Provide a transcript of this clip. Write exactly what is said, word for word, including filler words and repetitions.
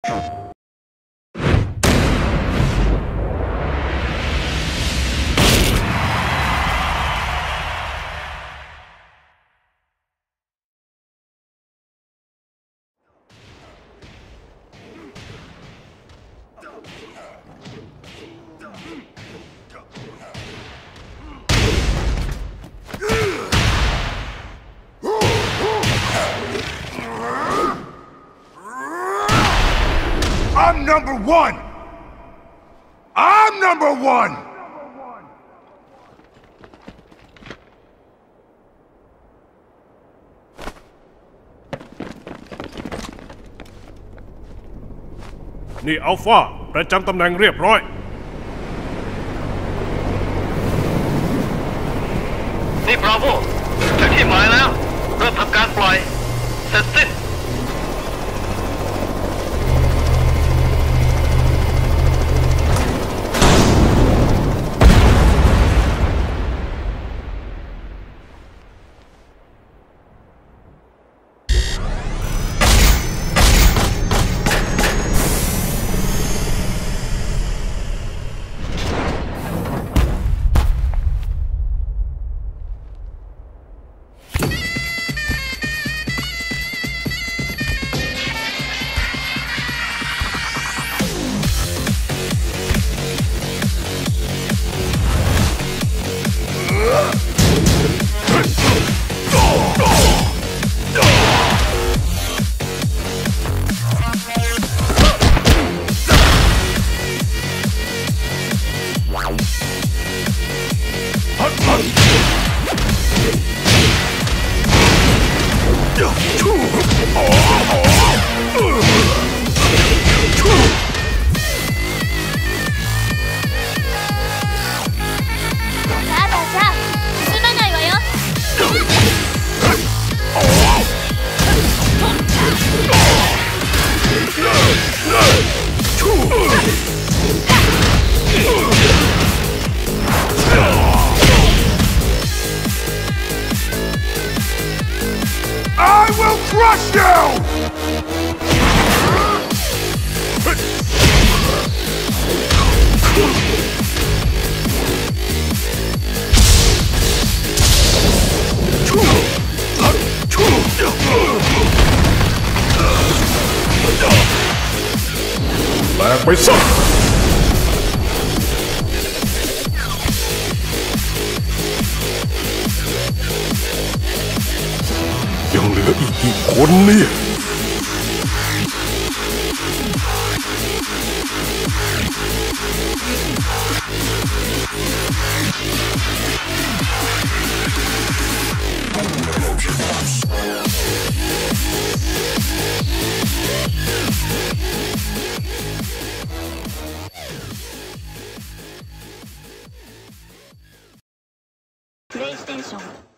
I'm number one! I'm number one! นี่อัลฟาประจำตำแหน่งเรียบร้อยนี่บราโวถึงที่หมายแล้วเริ่มทำการปล่อยเสร็จสิ้น I will crush you! Backไปซะยังเหลืออีกกี่คนเนี่ยプレイステーション